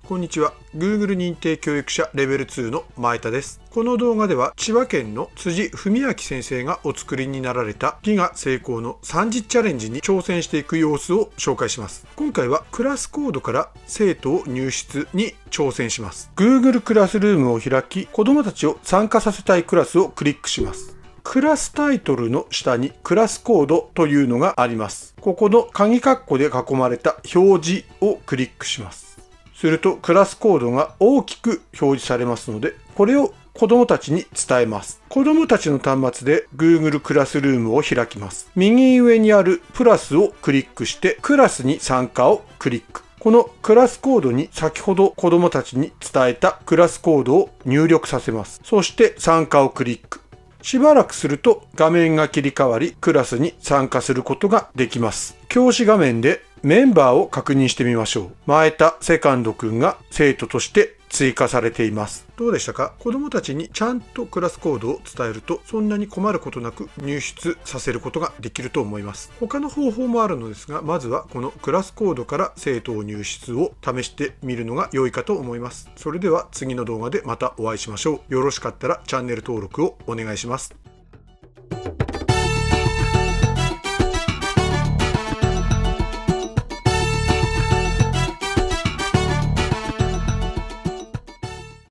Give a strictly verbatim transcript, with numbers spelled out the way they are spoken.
こんにちは。Google 認定教育者レベルツーの前田です。この動画では千葉県の辻文明先生がお作りになられたギガ成功のさんじチャレンジに挑戦していく様子を紹介します。今回はクラスコードから生徒を入室に挑戦します。Google クラスルームを開き、子供たちを参加させたいクラスをクリックします。クラスタイトルの下にクラスコードというのがあります。ここの鍵括弧で囲まれた表示をクリックします。するとクラスコードが大きく表示されますので、これを子供たちに伝えます。子供たちの端末で Google クラスルームを開きます。右上にあるプラスをクリックしてクラスに参加をクリック。このクラスコードに先ほど子供たちに伝えたクラスコードを入力させます。そして参加をクリック。しばらくすると画面が切り替わり、クラスに参加することができます。教師画面でメンバーを確認してみましょう。前田セカンドくんが生徒として追加されています。どうでしたか？子供たちにちゃんとクラスコードを伝えると、そんなに困ることなく入室させることができると思います。他の方法もあるのですが、まずはこのクラスコードから生徒を入室を試してみるのが良いかと思います。それでは次の動画でまたお会いしましょう。よろしかったらチャンネル登録をお願いします。